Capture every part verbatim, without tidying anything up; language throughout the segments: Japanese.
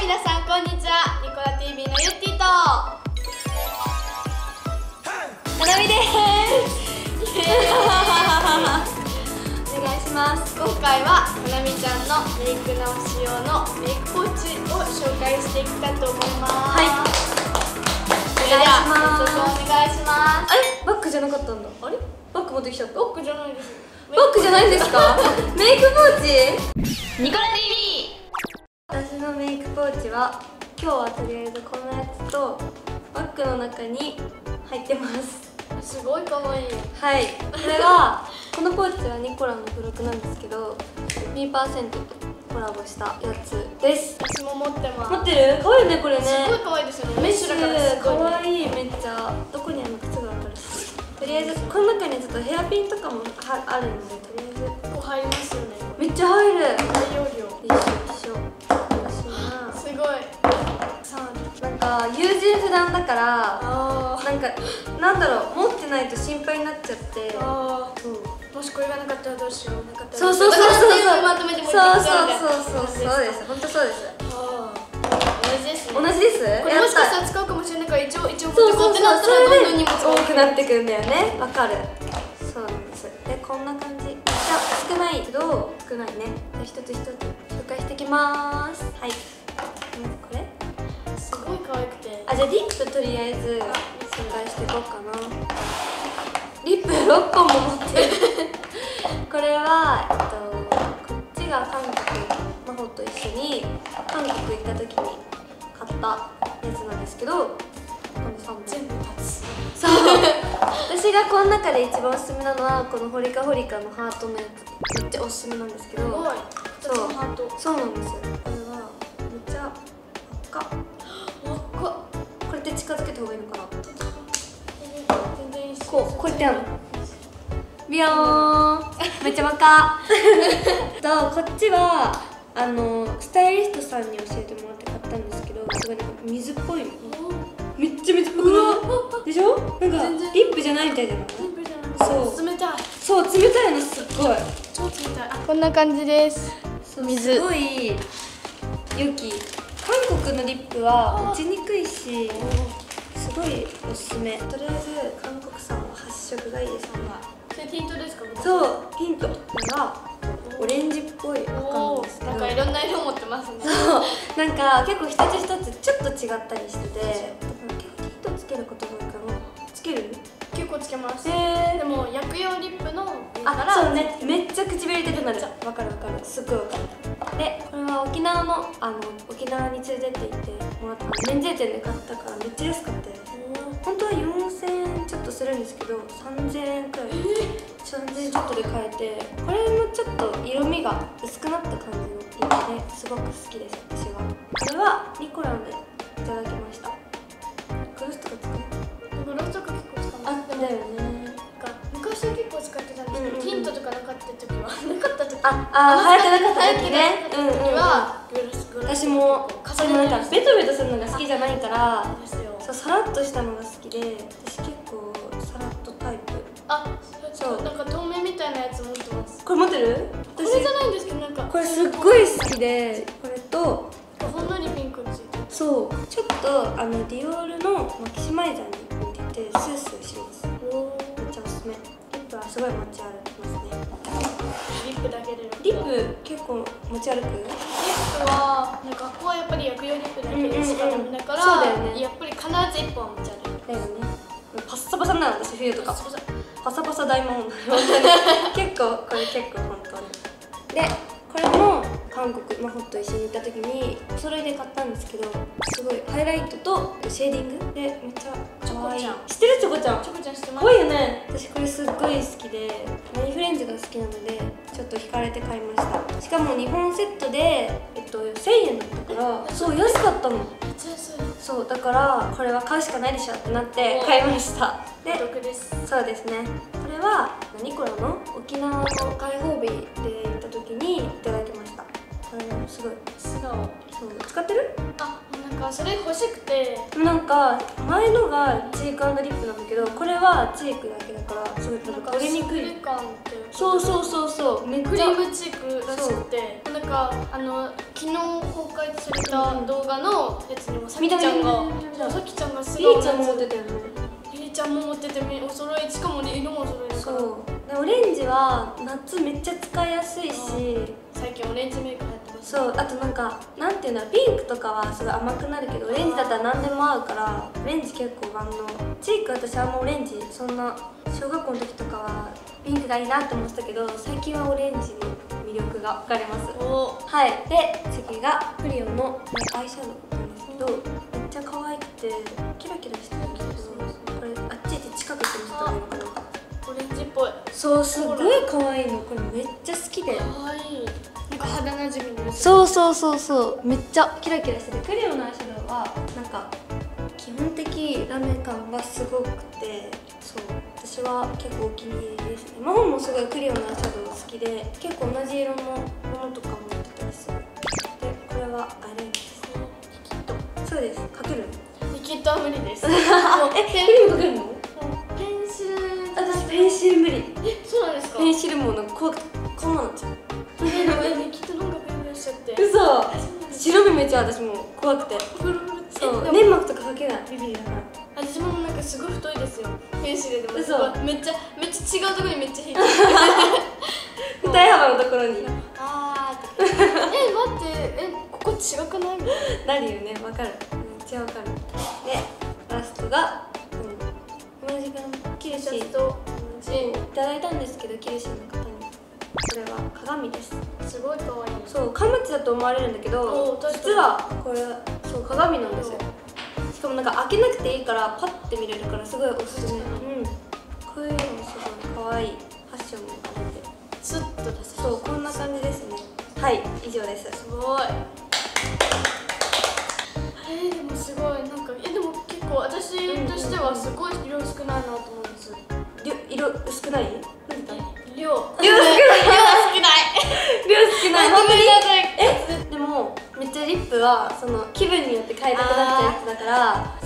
皆さんこんにちは。ニコラ ティービー のゆってぃとななみです。お願いします。今回はななみちゃんのメイク直し用のメイクポーチを紹介していきたいと思います。はい、それでは早速お願いします。 あれ、バッグじゃなかったんだ。あれ、バッグ持ってきちゃった。 バッグじゃないです。 バッグじゃないんですか？メイクポーチニコラ ティービー。 私のメイクポーチは今日はとりあえずこのやつとバッグの中に入ってます。 すごい可愛い。 はい、これはこのポーチはニコラの付録なんですけど にパーセント とコラボしたやつです。 私も持ってます。 持ってる？可愛いよねこれね。 すごい可愛いですよね。メッシュだからすごい、ね、 可愛い。めっちゃどこにあるのかすぐ分かるし、とりあえずこの中にちょっとヘアピンとかもはあるので、とりあえずここ入りますよね。 めっちゃ入る。 大容量。 一緒一緒。嬉しいな。 すごい。さあ、 なんか優柔不断だから、 あなんかなんだろう、持ってないと心配になっちゃって。 ああ、 そう。 もしこれがなかったらどうしよう。なかったらそうそうそうそうそう。 まとめてもそうそうそうそうそうです。本当そうです。 ああ、同じですね。 同じです。 これもしかしたら使うかもしれないから一応一応持ってそうそうそう。 こうってなったらどんどん荷物が多くなってくんだよね。わかる。そうなんです。でこんな感じ。じゃあ少ないけど少ないね。一つ一つ紹介していきます。はい。まずこれ。 すごい可愛くて。 あ、じゃあリップとりあえず紹介していこうかな。リップろっぽんも持ってる。これはえっとこっちが韓国魔法と一緒に韓国行った時に買ったやつなんですけど、このさんぼん全部立つ。 そう。私がこの中で一番おすすめなのはこのホリカホリカのハートのやつ。めっちゃおすすめなんですけど。 すごい。 そう。 ハート。 そうなんですよ。これはめっちゃ赤。 赤。 これって近づけた方がいいのかな。 全然いいし。 こうこうやってやるの。ビヨーン。めっちゃ真っ赤。とこっちはあのスタイリストさんに教えてもらって買ったんですけど、すごいなんか水っぽいの。めっちゃ水っぽくない？でしょ？なんかリップじゃないみたいじゃない？ リップじゃない。そう。冷たい。 そう、冷たいのすっごい。 超冷たい。あ、こんな感じです。水。 すごい良き。韓国のリップは落ちにくいし、すごいおすすめ。とりあえず韓国産は発色がいいですね。 それティントですか？ そう、ヒントがオレンジっぽい赤なんですけど、 なんかいろんな色持ってますね。 そう、なんか結構一つ一つちょっと違ったりしてて、結構ヒントつけることが多いかな。つける？ 結構つけます。 へー。 でも薬用リップのあ、そうね、めっちゃ唇痛くなる。わかるわかる、すっごいわかる。で、これは沖縄のあの沖縄に連れてって行ってもらった免税店で買ったからめっちゃ安かった。本当はよんせんえんちょっとするんですけどさんぜんえんくらい、さんぜんえんちょっとで買えて、これもちょっと色味が薄くなった感じの色ですごく好きです。私はこれはニコランでいただきました。グロスとか使う？ グロスとか結構使う。 あったよね。 昔は結構使ってたんですけど、ティントとかなかった時はなかった時ああ、流行ってなかった時ね。うんうん。 はグロスグロス。 私もそのなんかベトベトするのが好きじゃないから、そうさらっとしたのが好きで、私結構さらっとタイプ。 あ、そうなんか透明みたいなやつ持ってます。 これ持ってる？ これじゃないんですけど、なんかこれすっごい好きで、これとほんのりピンクついてる。 そう、ちょっとあのディオールのマキシマイザーに似ててスースーします。めっちゃおすすめ。リップはすごい持ち歩きますね。 リップだけで。 リップ結構持ち歩く？リップはなんか学校はやっぱり薬用リップだけでしかダメだから、 そうだよね。 やっぱり必ずいっぽんは持ち歩く。 だよね。パッサパサなの私冬とか。パサパサ大魔王。結構これ結構本当に。でこれも韓国魔法と一緒に行った時にお揃いで買ったんですけど、すごいハイライトとシェーディングでめっちゃ可愛い。知ってる？チョコちゃん。 チョコちゃん知ってます。 可愛いよね。私これすっごい好きで、マニフレンズが好きなのでちょっと惹かれて買いました。しかもにほんセットでえっとせんえんだったから、そう安かったの。 めっちゃ安い。 そうだからこれは買うしかないでしょってなって買いました。で、 お得です。そうですね。 これはニコラの沖縄の開放日で行った時にいただきました。これすごい素顔。 そう使ってる？ あ、なんかかそれ欲しくて、 なんか前のがチーク&リップなんだけど、これはチークだけだからすごいなんか取りにくい。 感ってそうそうそうそう、めっちゃクリームチークらしくて、なんかあの昨日公開された動画のやつにもさきちゃんがさきちゃんがすごいリーちゃんも持ってたよね。 リーちゃんも持っててお揃い、しかも色もお揃いだから。 そうでオレンジは夏めっちゃ使いやすいし、 最近オレンジメイク流行ってます。 そう、あとなんかなんていうんだろう、ピンクとかはすごい甘くなるけど、オレンジだったら何でも合うから、オレンジ結構万能。チーク私あんまオレンジそんな、小学校の時とかはピンクがいいなって思ってたけど、最近はオレンジの魅力が分かります。 おはい、で次がクリオのアイシャドウなんですけど、めっちゃ可愛くてキラキラしてるんですけど、これあっち行って近くで見せたらいいのかな。 オレンジっぽい。 そう、すごい可愛いの。これめっちゃ好きで、 可愛い。なんか肌なじみの。 そうそうそうそう、めっちゃキラキラしてる。クリオのアイシャドウはなんか基本的ラメ感がすごくて、そう私は結構お気に入りですね。マホンもすごいクリオのアイシャドウ好きで、結構同じ色のものとかも持ってたりする。でこれはアイラインですね。 リキッド。 そうです。描ける？ リキッドは無理です。 え、クリーム描けるの？ ペンシル。 私ペンシル無理。 え、そうなんですか？ ペンシルもなんか怖くてこんなのなっちゃう。 え、でもリキッドなんかペンペンしちゃって。 嘘。白目めっちゃ私も怖くて。そう、粘膜とか描けない。ビビりだから。 私もなんかすごい太いですよ。ペンシルでも。 嘘。 めっちゃめっちゃ違うところにめっちゃ引いてる。 二重幅のところに。 あーって。え、待って、え、ここ違くない？ なるよね、わかる。めっちゃわかる。で、ラストが、うん、同じかな。キルシーといただいたんですけど、キルシーの方に。これは鏡です。 すごい可愛い。 そう、カムチだと思われるんだけど、実はこれそう鏡なんですよ。しかもなんか開けなくていいからパッて見れるからすごいおすすめ。うん。こういうのもすごい可愛いファッションもあって、 スッと出せる。 そう、こんな感じですね。はい、以上です。 すごい。えー、でもすごいなんかえでも結構私としてはすごい色少ないなと思うんです。 色少ない？何だ？ 量量少ない。量少ない。 少ない。 本当にえ、でもめっちゃリップはその気分によって変えたくなっちゃうやつだから、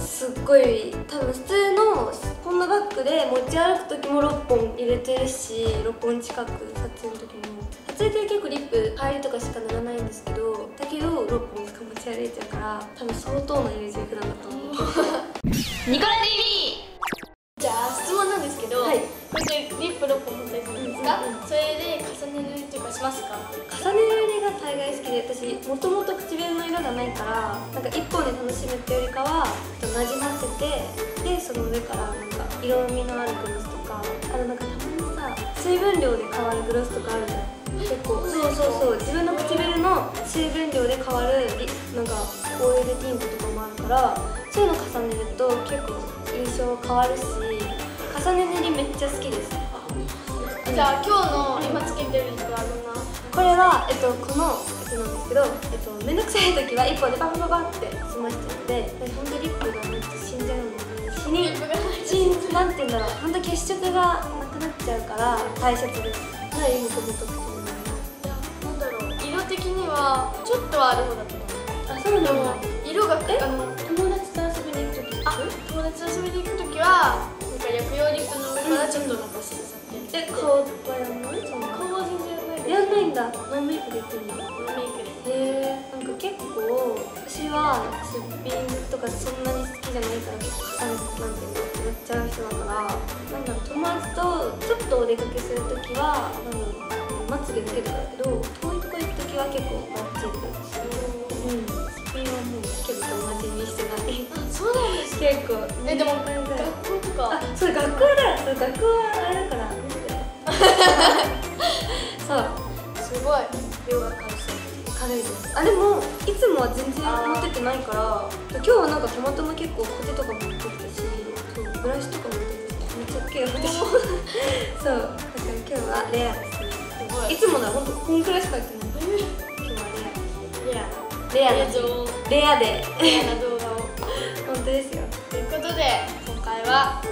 すっごい多分普通のこんなバッグで持ち歩く時もろっぽん入れてるし、ろっぽん近く撮影の時も撮影で結構リップ入りとかしか塗らないんですけど、だけどろっぽんしか持ち歩いちゃうから多分相当な優柔不断だと思う。 ニコラ ティーブイ。じゃあ質問なんですけど、はい、これでリップろっぽん持ったりするんですか？それで重ね塗りというかしますか？ 重ね塗りが大概好きで、私もともと唇の色がないからなんか一本で楽しむっていうよりかはなじませて、でその上からなんか色味のあるグロスとか、あのなんかたまにさ水分量で変わるグロスとかあるじゃん。結構そうそうそう、自分の唇の水分量で変わるなんかオイルティントとかもあるから、そういうの重ねると結構印象変わるし、重ね塗りめっちゃ好きです。 じゃあ今日の今つけてるリップはどんな？ これは、えっと、このやつなんですけど、えっと、めんどくさい時は一本でパパパパって済ましちゃうので、ほんとリップがめっちゃ死んじゃうので、死に死んなんて言うんだろう、ほんと血色がなくなっちゃうから大切です。なのでもともと口になります。 いや、なんだろう、色的にはちょっとはある方だと思う。 あ、そうなんだ。 色がえ、 あの友達と遊びに行く時？ あ、友達と遊びに行く時はなんか薬用リップの上からちょっとなんかしちゃって。 え、顔はやんない？ 顔は全然やらないです。 やんないんだ。ノーメイクでいくんだ。 ノーメイクで。 へえ、なんか結構私はすっぴんとかそんなに好きじゃないから結構重ねなんていうのやっちゃう人だから、なんだろう、友達とちょっとお出かけする時は何まつげつけとかだけど、遠いとこ行く時は結構バッチリです。うん、すっぴんはもう結構友達にしてない。 あ、そうなんです。 結構え、でも学学校とか。 あ、そう学校だ。そう学校はあれだから見て。そう。 すごい量が軽そう。 軽いです。あ、でもいつもは全然持ってってないから、今日はなんかたまたま結構コテとかも持ってきたし、そうブラシとかも持ってきてめっちゃ大きい私もそうだから今日はレアですね。すごい。いつもならほんとこんくらいしか入ってない。今日はレアレアレアなレアでレアな動画を本当ですよ。 ということで今回は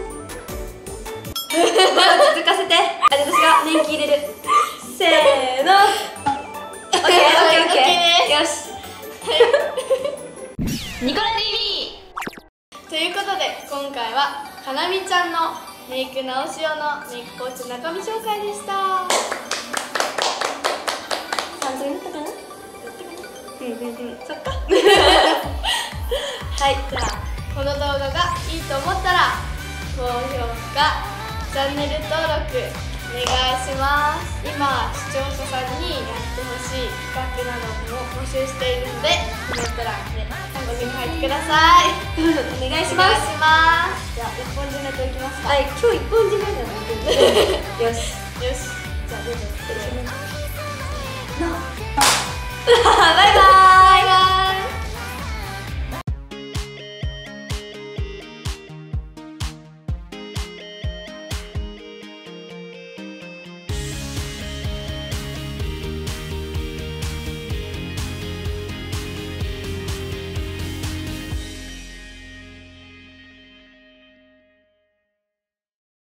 続かせて、あれ私が年季入れるせーのオッケーオッケーオッケーよしニコラ ティーブイ。 ということで今回はかなみちゃんのメイク直し用のメイクポーチ中身紹介でした。 さんじゅうになったかな。 うんうんうん、そっかはい、じゃあこの動画がいいと思ったら高評価、チャンネル登録お願いします。今視聴者さんにやってほしい企画なども募集しているのでコメント欄でごに書いてくださいお願いします。 じゃあ一本締めといきますか。 はい、今日一本締めじゃないよしよし、じゃあどうぞ。